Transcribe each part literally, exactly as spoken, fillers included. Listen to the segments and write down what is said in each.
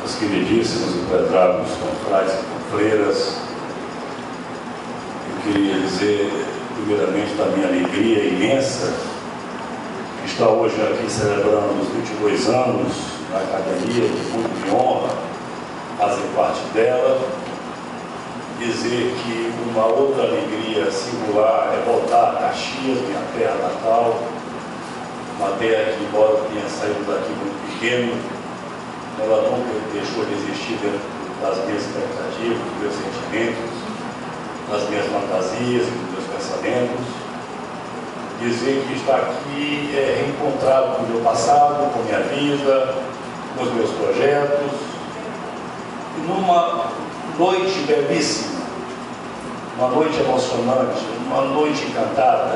os queridíssimos empresários, confrades e confreiras, eu queria dizer, primeiramente, da minha alegria imensa de estar hoje aqui celebrando os vinte e dois anos da Academia, de muito me honra fazer parte dela. Dizer que uma outra alegria singular é voltar a Caxias, minha terra natal, uma terra que, embora tenha saído daqui muito pequeno, ela nunca deixou de existir dentro das minhas expectativas, dos meus sentimentos, das minhas fantasias e dos meus pensamentos. Dizer que está aqui é reencontrado com o meu passado, com a minha vida, com os meus projetos, e numa noite belíssima, uma noite emocionante, uma noite encantada,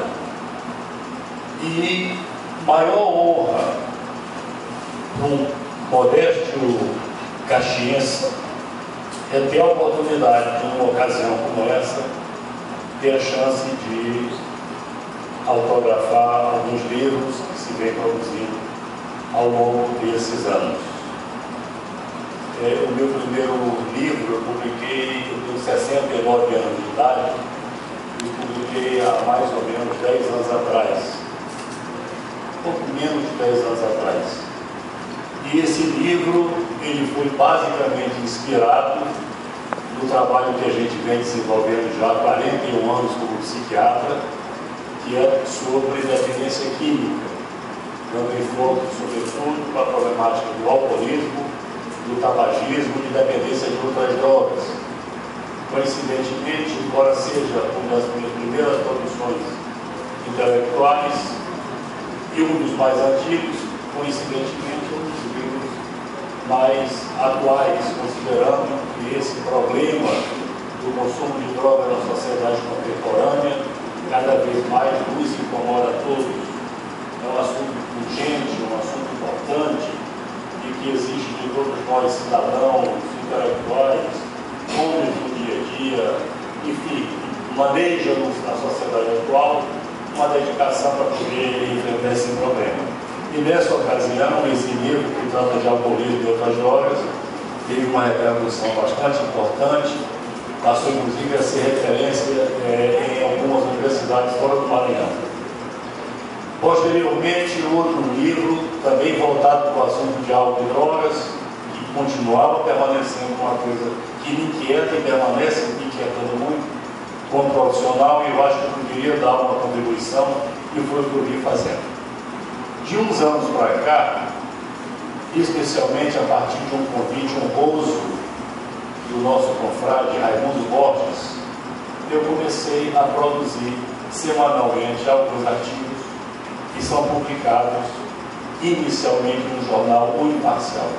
e maior honra para um modesto caxiense é ter a oportunidade, numa ocasião como essa, ter a chance de autografar alguns livros que se vem produzindo ao longo desses anos. É, o meu primeiro livro eu publiquei, eu tenho sessenta e nove anos de idade, e publiquei há mais ou menos dez anos atrás, pouco menos de dez anos atrás. E esse livro, ele foi basicamente inspirado no trabalho que a gente vem desenvolvendo já há quarenta e um anos como psiquiatra, que é sobre dependência química, dando enfoque, sobretudo, para a problemática do alcoolismo, do tabagismo e dependência de outras drogas. Coincidentemente, embora seja uma das minhas primeiras produções intelectuais e um dos mais antigos, coincidentemente, um dos livros mais atuais, considerando que esse problema do consumo de drogas na sociedade contemporânea cada vez mais nos incomoda a todos. É um assunto urgente, um assunto importante, e que exige de todos nós, cidadãos, intelectuais, homens do dia a dia, enfim, maneja na sociedade atual uma dedicação para poder enfrentar esse problema. E nessa ocasião, esse livro, que trata de alcoolismo e outras drogas, teve uma repercussão bastante importante, passou inclusive a ser referência é, em algumas universidades fora do Maranhão. Posteriormente, outro livro, também voltado para o assunto de álcool e drogas, que continuava permanecendo uma coisa que me inquieta e permanece me inquietando muito, como profissional, e eu acho que eu poderia dar uma contribuição, e foi o que eu vim fazendo. De uns anos para cá, especialmente a partir de um convite honroso do nosso confrade Raimundo Borges, eu comecei a produzir semanalmente alguns artigos que são publicados inicialmente no jornal O Imparcial.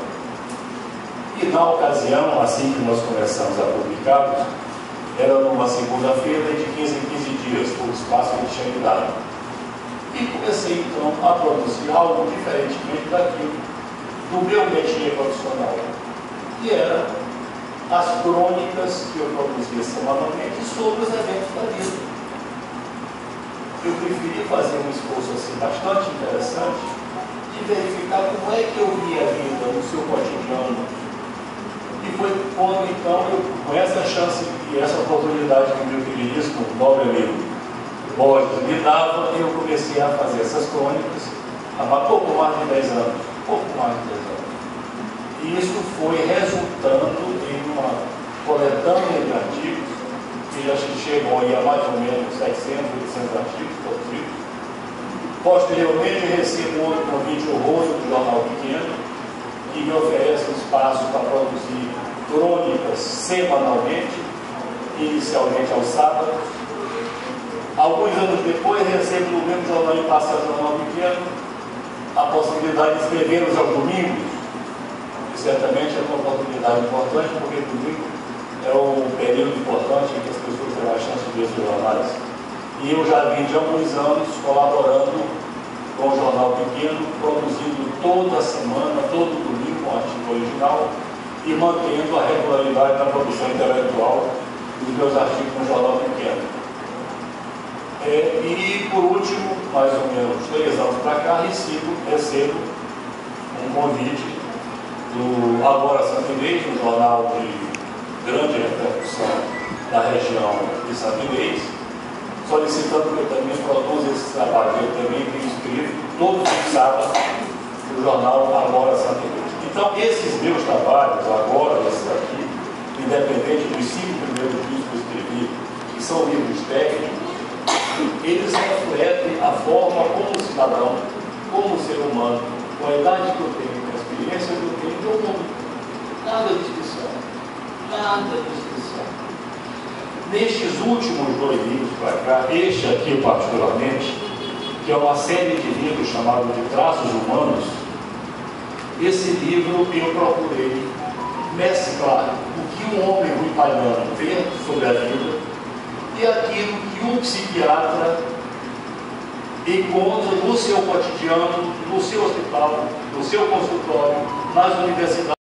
E na ocasião, assim que nós começamos a publicá-los, era numa segunda-feira de quinze em quinze dias, por espaço que tinha me dado. E comecei então a produzir algo diferentemente daquilo do meu métier profissional, que era as crônicas que eu produzia semanalmente sobre os eventos da vida. Eu preferi fazer um esforço assim bastante interessante de verificar como é que eu via a vida no seu cotidiano. E foi quando então, eu, com essa chance e essa oportunidade que o meu queridíssimo nobre amigo Borges me dava, eu comecei a fazer essas crônicas há pouco mais de dez anos. Pouco mais de dez anos. E isso foi resultando em uma coletânea de artigos, que já chegam aí a mais ou menos setecentos, oitocentos artigos produzidos. Posteriormente, eu recebo outro convite honroso do Jornal Pequeno, que me oferece um espaço para produzir crônicas semanalmente, inicialmente aos sábados. Alguns anos depois, recebo no mesmo jornal Imparcial, Jornal Pequeno, a possibilidade de escrever-nos aos domingos. E certamente é uma oportunidade importante, porque domingo é um período importante em que as pessoas têm a chance de ver os jornais. E eu já vim de alguns anos colaborando com o Jornal Pequeno, produzindo toda semana, todo domingo, um artigo original, e mantendo a regularidade na produção intelectual dos meus artigos no Jornal Pequeno. É, e, por último, mais ou menos três anos para cá, recebo, recebo um convite do no Agora Santa Inês, um jornal de grande repercussão na região de Santa Inês, solicitando que eu também produza esse trabalho. Eu também tenho escrito todos os sábados no jornal Agora Santa Inês. Então, esses meus trabalhos, agora, esses aqui, independente dos cinco primeiros livros que eu escrevi, que são livros técnicos, eles refletem a forma como cidadão, como ser humano, com a idade que eu tenho, com a experiência que eu tenho, do mundo. Nada de especial. Nada de especial. Nestes últimos dois livros para cá, este aqui particularmente, que é uma série de livros chamado de Traços Humanos, esse livro eu procurei mesclar o que um homem ruipalhano vê sobre a vida e aquilo que um psiquiatra encontra no seu cotidiano, no seu hospital, no seu consultório, nas universidades.